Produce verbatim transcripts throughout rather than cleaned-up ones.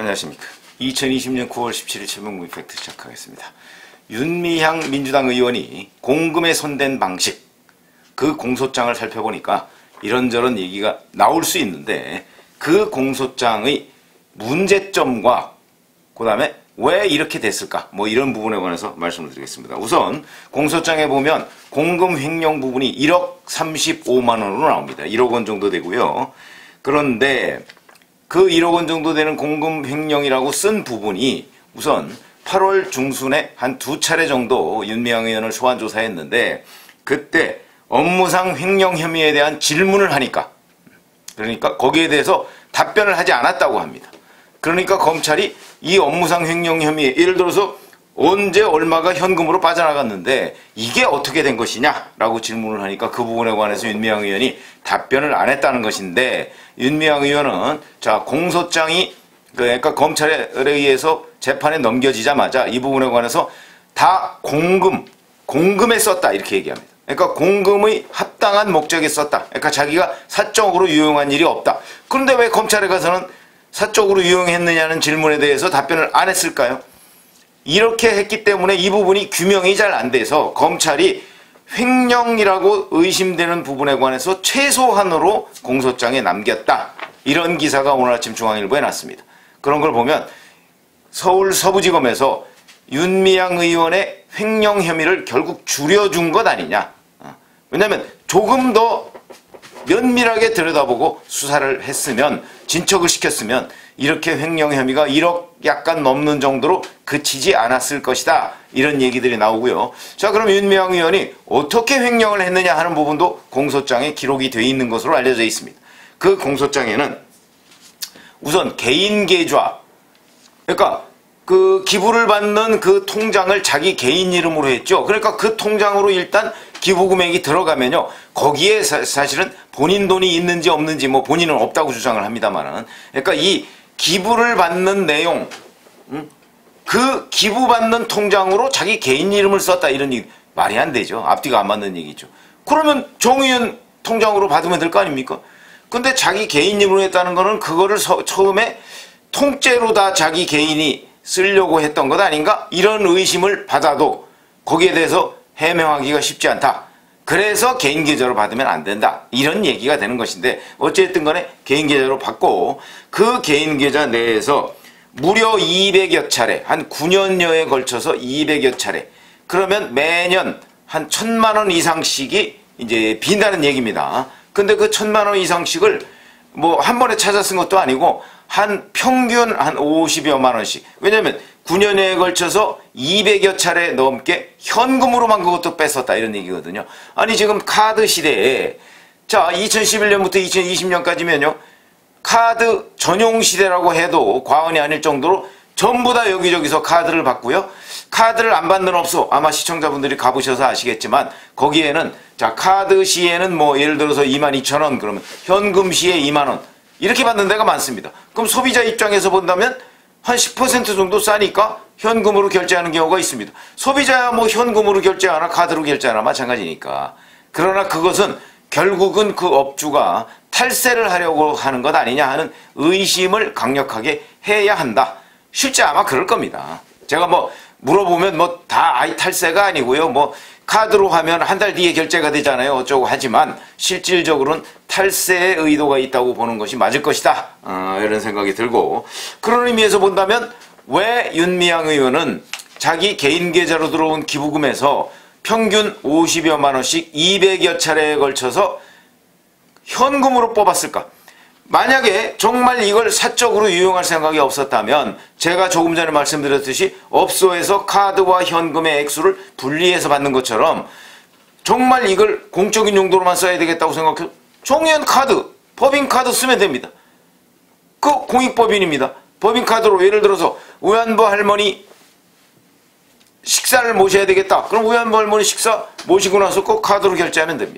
안녕하십니까. 이천이십 년 구월 십칠일 최병무 이펙트 시작하겠습니다. 윤미향 민주당 의원이 공금에 손댄 방식, 그 공소장을 살펴보니까 이런저런 얘기가 나올 수 있는데 그 공소장의 문제점과 그 다음에 왜 이렇게 됐을까, 뭐 이런 부분에 관해서 말씀을 드리겠습니다. 우선 공소장에 보면 공금 횡령 부분이 일억 삼십오만 원으로 나옵니다. 일억 원 정도 되고요. 그런데 그 일억 원 정도 되는 공금 횡령이라고 쓴 부분이 우선 팔월 중순에 한 두 차례 정도 윤미향 의원을 소환 조사했는데 그때 업무상 횡령 혐의에 대한 질문을 하니까, 그러니까 거기에 대해서 답변을 하지 않았다고 합니다. 그러니까 검찰이 이 업무상 횡령 혐의, 예를 들어서 언제 얼마가 현금으로 빠져나갔는데 이게 어떻게 된 것이냐라고 질문을 하니까 그 부분에 관해서 윤미향 의원이 답변을 안 했다는 것인데, 윤미향 의원은 자 공소장이 그러니까 검찰에 의해서 재판에 넘겨지자마자 이 부분에 관해서 다 공금, 공금에 썼다 이렇게 얘기합니다. 그러니까 공금의 합당한 목적에 썼다. 그러니까 자기가 사적으로 유용한 일이 없다. 그런데 왜 검찰에 가서는 사적으로 유용했느냐는 질문에 대해서 답변을 안 했을까요? 이렇게 했기 때문에 이 부분이 규명이 잘 안 돼서 검찰이 횡령이라고 의심되는 부분에 관해서 최소한으로 공소장에 남겼다. 이런 기사가 오늘 아침 중앙일보에 났습니다. 그런 걸 보면 서울 서부지검에서 윤미향 의원의 횡령 혐의를 결국 줄여준 것 아니냐. 왜냐하면 조금 더 면밀하게 들여다보고 수사를 했으면, 진척을 시켰으면 이렇게 횡령 혐의가 일억 약간 넘는 정도로 그치지 않았을 것이다. 이런 얘기들이 나오고요. 자, 그럼 윤미향 의원이 어떻게 횡령을 했느냐 하는 부분도 공소장에 기록이 되어 있는 것으로 알려져 있습니다. 그 공소장에는 우선 개인 계좌, 그러니까 그 기부를 받는 그 통장을 자기 개인 이름으로 했죠. 그러니까 그 통장으로 일단 기부 금액이 들어가면요, 거기에 사, 사실은 본인 돈이 있는지 없는지, 뭐 본인은 없다고 주장을 합니다만은, 그러니까 이 기부를 받는 내용, 음? 그 기부받는 통장으로 자기 개인 이름을 썼다, 이런 얘기 말이 안 되죠. 앞뒤가 안 맞는 얘기죠. 그러면 정의연 통장으로 받으면 될 거 아닙니까? 근데 자기 개인 이름으로 했다는 거는 그거를 서, 처음에 통째로 다 자기 개인이 쓰려고 했던 것 아닌가? 이런 의심을 받아도 거기에 대해서 해명하기가 쉽지 않다. 그래서 개인 계좌로 받으면 안 된다. 이런 얘기가 되는 것인데, 어쨌든 간에 개인 계좌로 받고 그 개인 계좌 내에서 무려 이백여 차례, 한 구 년여에 걸쳐서 이백여 차례, 그러면 매년 한 천만 원 이상씩이 이제 빈다는 얘기입니다. 근데 그 천만 원 이상씩을 뭐 한 번에 찾아 쓴 것도 아니고 한 평균 한 오십여만 원씩. 왜냐면 구 년에 걸쳐서 이백여 차례 넘게 현금으로만 그것도 뺐었다, 이런 얘기거든요. 아니 지금 카드 시대에, 자 이천십일 년부터 이천이십 년까지면요 카드 전용 시대라고 해도 과언이 아닐 정도로 전부 다 여기저기서 카드를 받고요. 카드를 안 받는 업소, 아마 시청자분들이 가보셔서 아시겠지만 거기에는 자 카드 시에는 뭐 예를 들어서 이만 이천 원, 그러면 현금 시에 이만 원 이렇게 받는 데가 많습니다. 그럼 소비자 입장에서 본다면 한 십 퍼센트 정도 싸니까 현금으로 결제하는 경우가 있습니다. 소비자야 뭐 현금으로 결제하나 카드로 결제하나 마찬가지니까. 그러나 그것은 결국은 그 업주가 탈세를 하려고 하는 것 아니냐 하는 의심을 강력하게 해야 한다. 실제 아마 그럴 겁니다. 제가 뭐 물어보면 뭐 다 아이 탈세가 아니고요, 뭐 카드로 하면 한 달 뒤에 결제가 되잖아요, 어쩌고 하지만 실질적으로는 탈세의 의도가 있다고 보는 것이 맞을 것이다, 어, 이런 생각이 들고, 그런 의미에서 본다면 왜 윤미향 의원은 자기 개인 계좌로 들어온 기부금에서 평균 오십여만 원씩 이백여 차례에 걸쳐서 현금으로 뽑았을까? 만약에 정말 이걸 사적으로 유용할 생각이 없었다면 제가 조금 전에 말씀드렸듯이 업소에서 카드와 현금의 액수를 분리해서 받는 것처럼 정말 이걸 공적인 용도로만 써야 되겠다고 생각해서 정의연 카드, 법인카드 쓰면 됩니다. 그 공익법인입니다. 법인카드로 예를 들어서 우한부 할머니 식사를 모셔야 되겠다. 그럼 우한부 할머니 식사 모시고 나서 꼭 카드로 결제하면 됩니다.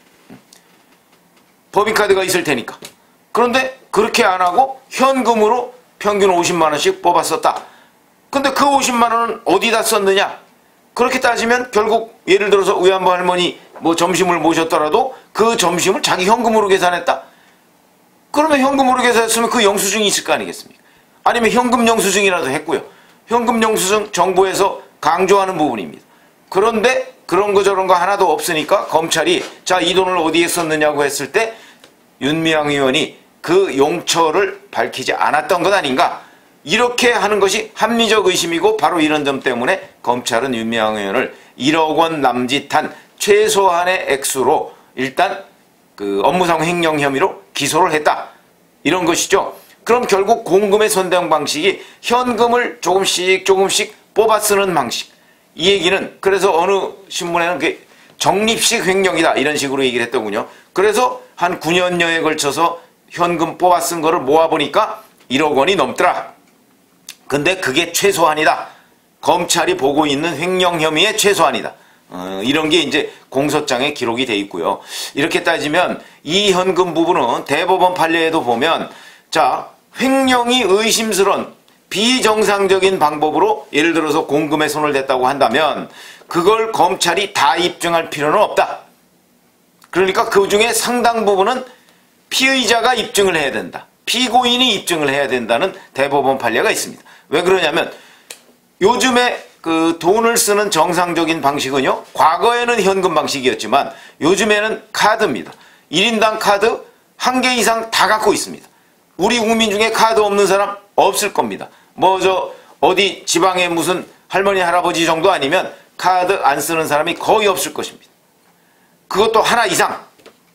법인카드가 있을 테니까. 그런데 그렇게 안 하고 현금으로 평균 오십만 원씩 뽑았었다. 근데 그 오십만 원은 어디다 썼느냐? 그렇게 따지면 결국 예를 들어서 우한부 할머니 뭐 점심을 모셨더라도 그 점심을 자기 현금으로 계산했다? 그러면 현금으로 계산했으면 그 영수증이 있을 거 아니겠습니까? 아니면 현금 영수증이라도 했고요. 현금 영수증 정부에서 강조하는 부분입니다. 그런데 그런 거 저런 거 하나도 없으니까 검찰이 자, 이 돈을 어디에 썼느냐고 했을 때 윤미향 의원이 그 용처를 밝히지 않았던 것 아닌가, 이렇게 하는 것이 합리적 의심이고, 바로 이런 점 때문에 검찰은 윤미향 의원을 일억 원 남짓한 최소한의 액수로 일단 그 업무상 횡령 혐의로 기소를 했다, 이런 것이죠. 그럼 결국 공금의 선대형 방식이 현금을 조금씩 조금씩 뽑아 쓰는 방식, 이 얘기는 그래서 어느 신문에는 그 적립식 횡령이다 이런 식으로 얘기를 했더군요. 그래서 한 구 년여에 걸쳐서 현금 뽑아 쓴 거를 모아보니까 일억 원이 넘더라. 근데 그게 최소한이다. 검찰이 보고 있는 횡령 혐의의 최소한이다. 어, 이런 게 이제 공소장에 기록이 돼 있고요. 이렇게 따지면 이 현금 부분은 대법원 판례에도 보면, 자, 횡령이 의심스러운 비정상적인 방법으로 예를 들어서 공금에 손을 댔다고 한다면 그걸 검찰이 다 입증할 필요는 없다. 그러니까 그 중에 상당 부분은 피의자가 입증을 해야 된다. 피고인이 입증을 해야 된다는 대법원 판례가 있습니다. 왜 그러냐면 요즘에 그 돈을 쓰는 정상적인 방식은요, 과거에는 현금 방식이었지만 요즘에는 카드입니다. 일 인당 카드 한 개 이상 다 갖고 있습니다. 우리 국민 중에 카드 없는 사람 없을 겁니다. 뭐 저 어디 지방에 무슨 할머니 할아버지 정도 아니면 카드 안 쓰는 사람이 거의 없을 것입니다. 그것도 하나 이상,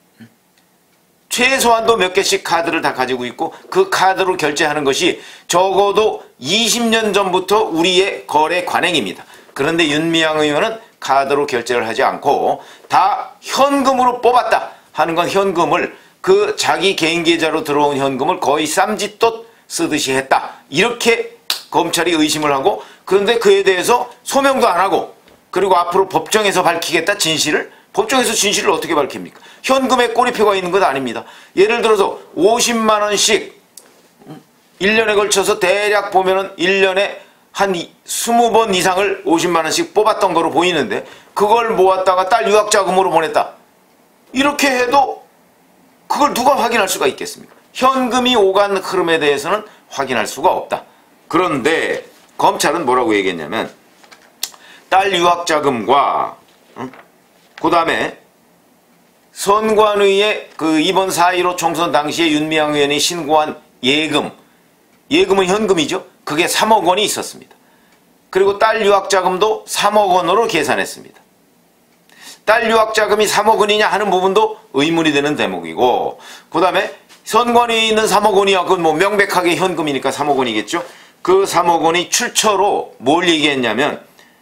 최소한도 몇 개씩 카드를 다 가지고 있고 그 카드로 결제하는 것이 적어도 이십 년 전부터 우리의 거래 관행입니다. 그런데 윤미향 의원은 카드로 결제를 하지 않고 다 현금으로 뽑았다 하는 건 현금을 그 자기 개인 계좌로 들어온 현금을 거의 쌈짓돈 쓰듯이 했다, 이렇게 검찰이 의심을 하고, 그런데 그에 대해서 소명도 안 하고, 그리고 앞으로 법정에서 밝히겠다 진실을, 법정에서 진실을 어떻게 밝힙니까? 현금에 꼬리표가 있는 것 아닙니다. 예를 들어서 오십만 원씩 일 년에 걸쳐서 대략 보면은 일 년에 한 이십 번 이상을 오십만 원씩 뽑았던 거로 보이는데 그걸 모았다가 딸 유학자금으로 보냈다, 이렇게 해도 그걸 누가 확인할 수가 있겠습니까? 현금이 오간 흐름에 대해서는 확인할 수가 없다. 그런데 검찰은 뭐라고 얘기했냐면 딸 유학자금과 응? 그 다음에 선관위의 그 이번 사 일오 총선 당시에 윤미향 의원이 신고한 예금, 예금은 현금이죠. 그게 삼억 원이 있었습니다. 그리고 딸 유학자금도 삼억 원으로 계산했습니다. 딸 유학자금이 삼억 원이냐 하는 부분도 의문이 되는 대목이고, 그 다음에 선관위에 있는 삼억 원이야, 그건 뭐 명백하게 현금이니까 삼억 원이겠죠. 그 삼억 원이 출처로 뭘 얘기했냐면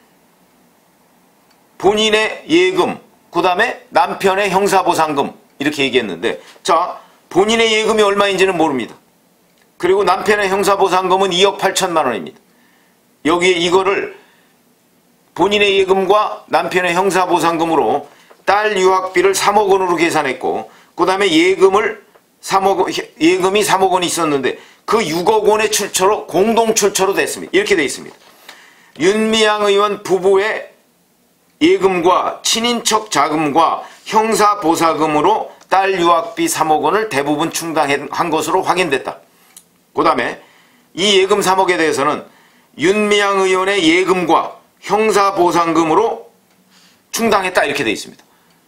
본인의 예금, 그 다음에 남편의 형사보상금, 이렇게 얘기했는데, 자, 본인의 예금이 얼마인지는 모릅니다. 그리고 남편의 형사보상금은 이억 팔천만 원입니다. 여기에 이거를 본인의 예금과 남편의 형사보상금으로 딸 유학비를 삼억 원으로 계산했고, 그 다음에 예금을 삼억, 예금이 삼억 원이 있었는데 그 육억 원의 출처로 공동 출처로 됐습니다. 이렇게 되어 있습니다. 윤미향 의원 부부의 예금과 친인척 자금과 형사보상금으로 딸 유학비 삼억 원을 대부분 충당한 것으로 확인됐다. 그 다음에 이 예금 삼억에 대해서는 윤미향 의원의 예금과 형사보상금으로 충당했다, 이렇게 되어 있습니다.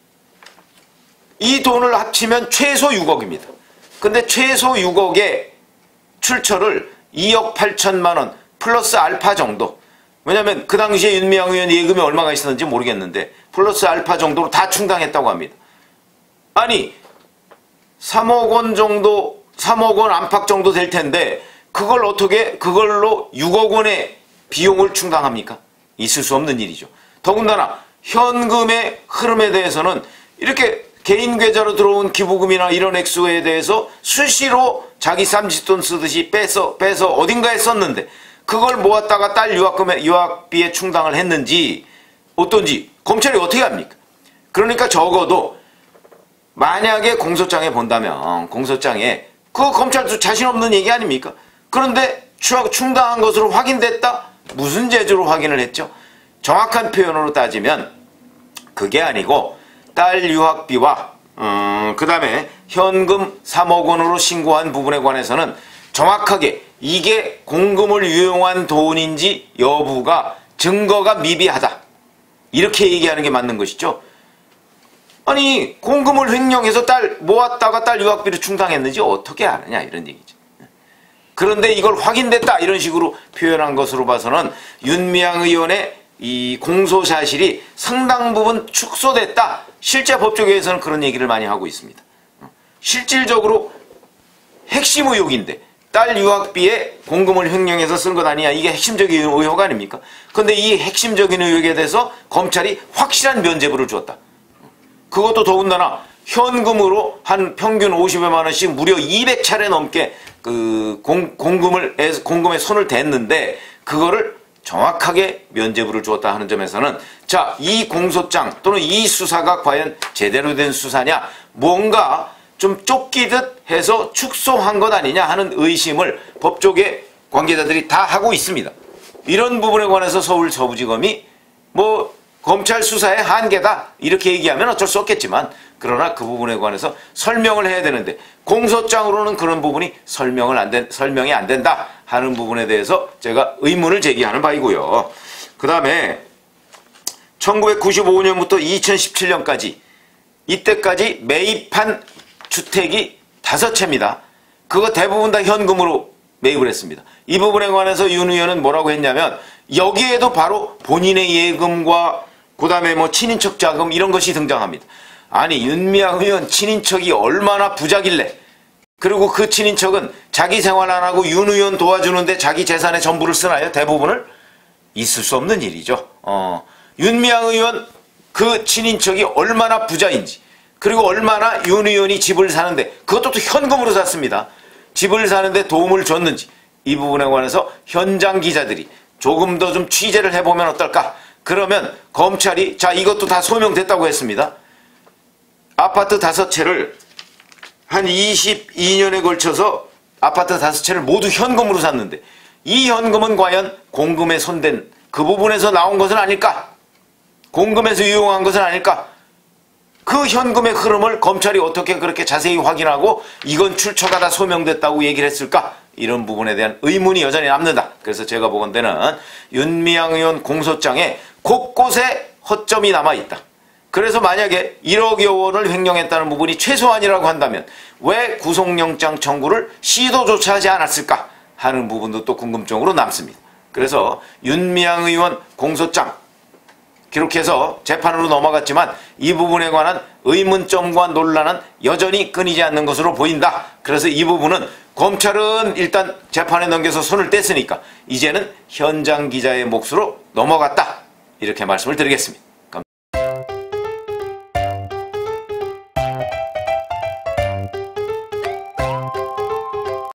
이 돈을 합치면 최소 육억입니다. 근데 최소 육억의 출처를 이억 팔천만 원 플러스 알파 정도, 왜냐하면 그 당시에 윤미향 의원 예금이 얼마가 있었는지 모르겠는데 플러스 알파 정도로 다 충당했다고 합니다. 아니 삼억 원 정도, 삼억 원 안팎 정도 될 텐데 그걸 어떻게 그걸로 육억 원의 비용을 충당합니까? 있을 수 없는 일이죠. 더군다나 현금의 흐름에 대해서는 이렇게 개인 계좌로 들어온 기부금이나 이런 액수에 대해서 수시로 자기 쌈짓돈 쓰듯이 빼서 빼서 어딘가에 썼는데 그걸 모았다가 딸 유학금에, 유학비에 충당을 했는지 어떤지 검찰이 어떻게 합니까? 그러니까 적어도 만약에 공소장에 본다면 공소장에 그 검찰도 자신 없는 얘기 아닙니까? 그런데 충당한 것으로 확인됐다? 무슨 재주로 확인을 했죠? 정확한 표현으로 따지면 그게 아니고 딸 유학비와 음, 그 다음에 현금 삼억 원으로 신고한 부분에 관해서는 정확하게 이게 공금을 유용한 돈인지 여부가 증거가 미비하다. 이렇게 얘기하는 게 맞는 것이죠. 아니 공금을 횡령해서 딸 모았다가 딸 유학비를 충당했는지 어떻게 아느냐 이런 얘기죠. 그런데 이걸 확인됐다 이런 식으로 표현한 것으로 봐서는 윤미향 의원의 이 공소사실이 상당 부분 축소됐다. 실제 법조계에서는 그런 얘기를 많이 하고 있습니다. 실질적으로 핵심 의혹인데 딸 유학비에 공금을 횡령해서 쓴 것 아니냐, 이게 핵심적인 의혹 아닙니까? 그런데 이 핵심적인 의혹에 대해서 검찰이 확실한 면죄부를 줬다. 그것도 더군다나 현금으로 한 평균 오십여만 원씩 무려 이백 차례 넘게 그 공, 공금을, 공금에 손을 댔는데 그거를 정확하게 면죄부를 주었다 하는 점에서는 자, 이 공소장 또는 이 수사가 과연 제대로 된 수사냐, 뭔가 좀 쫓기듯 해서 축소한 것 아니냐 하는 의심을 법조계 관계자들이 다 하고 있습니다. 이런 부분에 관해서 서울 서부지검이 뭐 검찰 수사의 한계다 이렇게 얘기하면 어쩔 수 없겠지만, 그러나 그 부분에 관해서 설명을 해야 되는데 공소장으로는 그런 부분이 설명을 안 된, 설명이 안 된다 하는 부분에 대해서 제가 의문을 제기하는 바이고요. 그 다음에 천구백구십오 년부터 이천십칠 년까지 이때까지 매입한 주택이 다섯 채입니다. 그거 대부분 다 현금으로 매입을 했습니다. 이 부분에 관해서 윤 의원은 뭐라고 했냐면 여기에도 바로 본인의 예금과 그 다음에 뭐 친인척 자금 이런 것이 등장합니다. 아니 윤미향 의원 친인척이 얼마나 부자길래, 그리고 그 친인척은 자기 생활 안 하고 윤 의원 도와주는데 자기 재산의 전부를 쓰나요? 대부분을? 있을 수 없는 일이죠. 어, 윤미향 의원 그 친인척이 얼마나 부자인지, 그리고 얼마나 윤 의원이 집을 사는데 그것도 또 현금으로 샀습니다. 집을 사는데 도움을 줬는지, 이 부분에 관해서 현장 기자들이 조금 더 좀 취재를 해보면 어떨까? 그러면 검찰이 자 이것도 다 소명됐다고 했습니다. 아파트 다섯 채를 한 이십이 년에 걸쳐서 아파트 다섯 채를 모두 현금으로 샀는데 이 현금은 과연 공금에 손댄 그 부분에서 나온 것은 아닐까? 공금에서 유용한 것은 아닐까? 그 현금의 흐름을 검찰이 어떻게 그렇게 자세히 확인하고 이건 출처가 다 소명됐다고 얘기를 했을까? 이런 부분에 대한 의문이 여전히 남는다. 그래서 제가 보건대는 윤미향 의원 공소장에 곳곳에 허점이 남아있다. 그래서 만약에 일억여 원을 횡령했다는 부분이 최소한이라고 한다면 왜 구속영장 청구를 시도조차 하지 않았을까 하는 부분도 또 궁금증으로 남습니다. 그래서 윤미향 의원 공소장 기록해서 재판으로 넘어갔지만 이 부분에 관한 의문점과 논란은 여전히 끊이지 않는 것으로 보인다. 그래서 이 부분은 검찰은 일단 재판에 넘겨서 손을 뗐으니까 이제는 현장 기자의 몫으로 넘어갔다. 이렇게 말씀을 드리겠습니다.